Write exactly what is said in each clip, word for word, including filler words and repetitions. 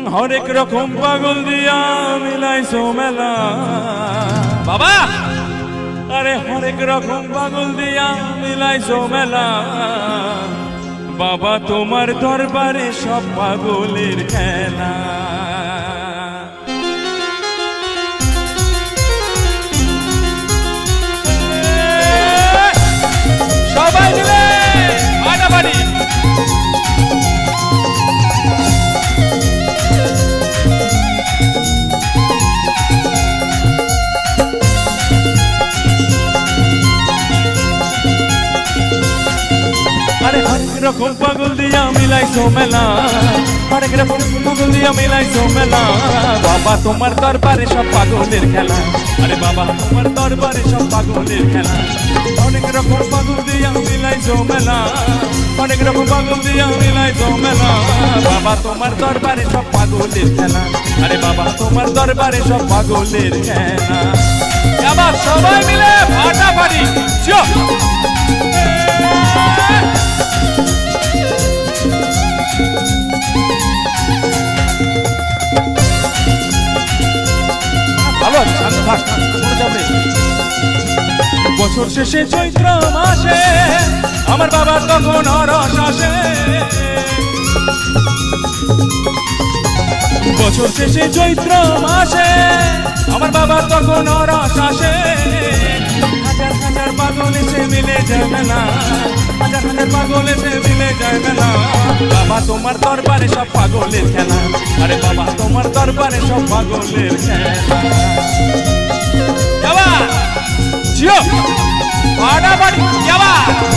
হরেক রকম পাগল দিয়া মিলাইছো মেলা বাবা, আরে হরেক রকম পাগল দিয়া মিলাইছো মেলা বাবা, তোমার দরবারে সব পাগলের খেলা। সবাই মিলে মারামারি হরেক রকম পাগল দিয়া মিলাইছো মেলা, হরেক রকম পাগল দিয়া মিলাইছো মেলা বাবা, তোমার দরবারে সব পাগলের খেলা। আরে বাবা তোমার দরবারে সব পাগলের খেলা। অনেক রকম পাগল দিয়া মিলাইছো মেলা, অনেক রকম পাগল দিয়া মিলাইছো মেলা বাবা, তোমার দরবারে সব পাগলের খেলা। আরে বাবা তোমার দরবারে সব পাগলের খেলা। আবার সবাই মিলে ফাটাফাটি চল। বছর শেষে চৈত্র মাসে আমার বাবা তখন রস আসে, বছর শেষে চৈত্র মাসে আমার বাবা তখন রস আসে। হাজার হাজার পাগল এসে মিলে যায় মেলা, হাজার হাজার পাগল এসে মিলে যায় মেলা বাবা, তোমার দরবারে সব পাগলের খেলা। আরে বাবা তোমার দরবারে সব পাগলের খেলা। জিও ফাটাফাটি যাবা।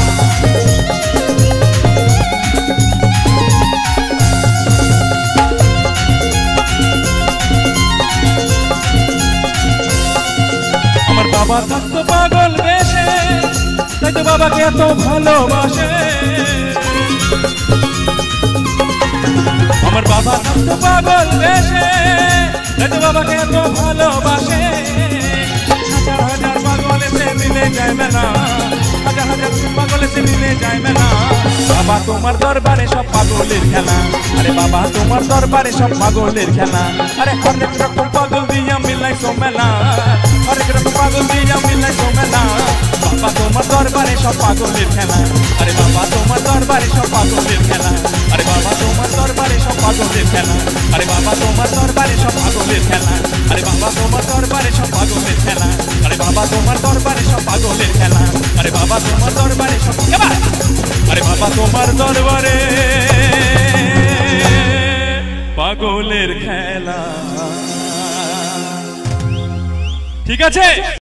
আমার বাবা থাকতো পাগল বেশে, তাই তো বাবাকে এত ভালোবাসে। আমার বাবা থাকতো পাগল বেশে, তাই তো বাবাকে এত ভালোবাসে। হাজার হাজার পাগল এসে মিলে যায় মেলা, হাজার হাজার পাগল এসে মিলে যায় মেলা বাবা, তোমার দরবারে সব পাগলের খেলা। আরে বাবা তোমার দরবারে সব পাগলের খেলা। আরে হরেক রকম পাগল দিয়া মিলাইছো মেলা, হরেক রকম পাগল দিয়া মিলাইছো মেলা বাবা, তোমার দরবারে সব পাগলের খেলা। আরে বাবা তোমার দরবারে সব পাগলের খেলা। আরে বাবা তোমার দরবারে সব পাগলের খেলা। আরে বাবা তোমার দরবারে সব পাগলের খেলা। আরে বাবা তোমার দরবারে সব পাগলের খেলা। আরে বাবা তোমার দরবারে সব পাগলের খেলা। আরে বাবা তোমার দরবারে সব, আরে বাবা তোমার দরবারে পাগলের খেলা। ঠিক আছে।